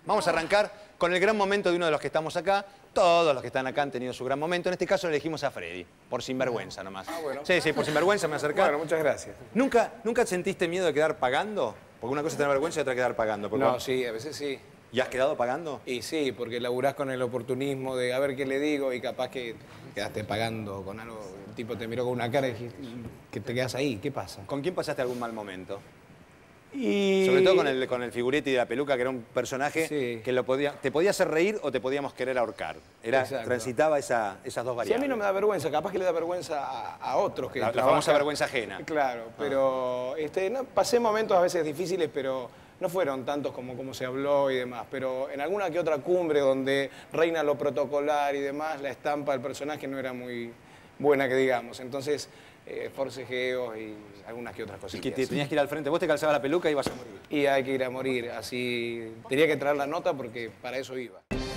Vamos a arrancar con el gran momento de uno de los que estamos acá. Todos los que están acá han tenido su gran momento. En este caso elegimos a Freddy, por sinvergüenza nomás. Ah, bueno. Sí, sí, por sinvergüenza me acercé. Bueno, muchas gracias. ¿Nunca sentiste miedo de quedar pagando? Porque una cosa es tener vergüenza y otra quedar pagando. No, sí, a veces sí. ¿Y has quedado pagando? Y sí, porque laburás con el oportunismo de a ver qué le digo y capaz que quedaste pagando con algo. El tipo te miró con una cara y dijiste, que te quedas ahí, ¿qué pasa? ¿Con quién pasaste algún mal momento? Y... Sobre todo con el figuretti de la peluca, que era un personaje que te podía hacer reír o te podíamos querer ahorcar. Transitaba esas dos variables. Sí, a mí no me da vergüenza, capaz que le da vergüenza a otros. Que la famosa vergüenza ajena. Claro, pero pasé momentos a veces difíciles, pero no fueron tantos como se habló y demás. Pero en alguna que otra cumbre donde reina lo protocolar y demás, la estampa del personaje no era muy buena, que digamos. Entonces, forcejeos y algunas que otras cositas. Y que te tenías que ir al frente. Vos te calzabas la peluca y ibas a morir. Y hay que ir a morir, así... Tenía que traer la nota porque para eso iba.